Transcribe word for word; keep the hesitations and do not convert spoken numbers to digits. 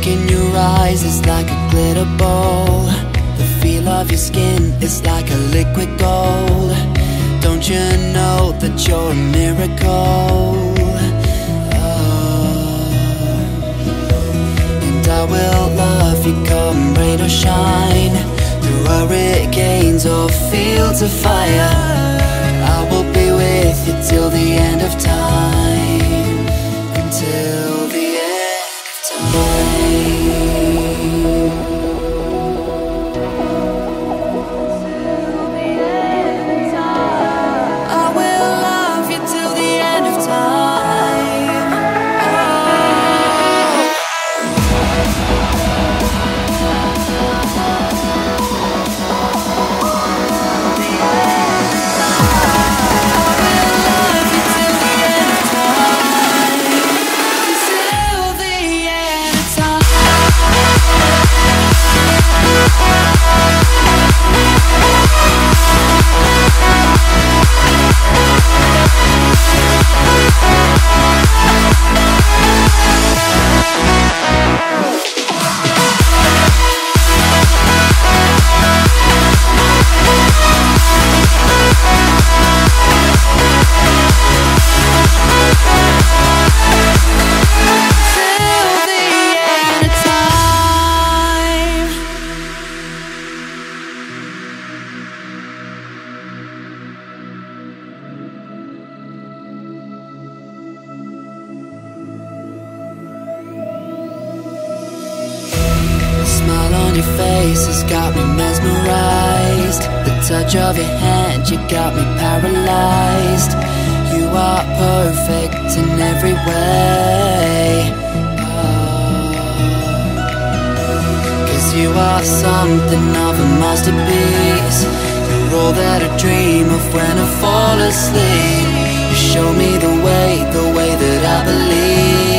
in your eyes is like a glitter ball. The feel of your skin is like a liquid gold. Don't you know that you're a miracle? Oh. And I will love you come rain or shine, through hurricanes or fields of fire. I will be with you till the end of time, until the end of time. Smile on your face has got me mesmerized. The touch of your hand, you got me paralyzed. You are perfect in every way. Oh. 'Cause you are something of a masterpiece. You're all that I dream of when I fall asleep. You show me the way, the way that I believe.